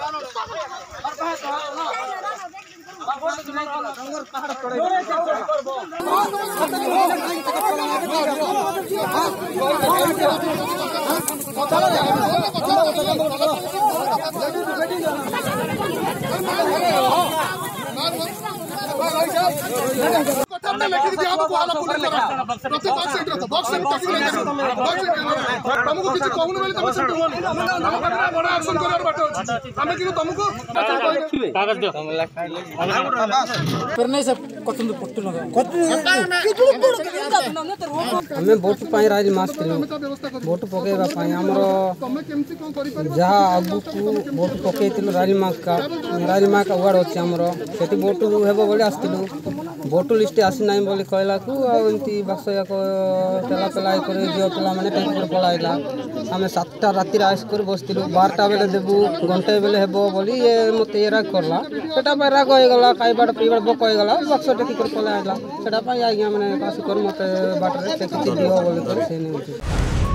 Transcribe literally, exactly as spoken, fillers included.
हमें वोट पाई राज मास वोट पकेवा जहाँ आगु को वोट पकई राजमा का राजमा का वार्ड अच्छे आमर से वोट हे बोले आसलु वोट लिस्ट आसी ना बोली कहला एमती बासयाक चला पेला झील पिला मैंने टेम्पर पलाइला आम सातटा राति आसकर बसलु बारटा बेले देबू घंटे बेले हे बोली ये मत ये राग करला सेटा राग होगला खाइबा पीवा बक होगला बक्स टेक पलाइला से आज्ञा मैंने आसिक मत बाटर टेक दियो बोलिक से नहीं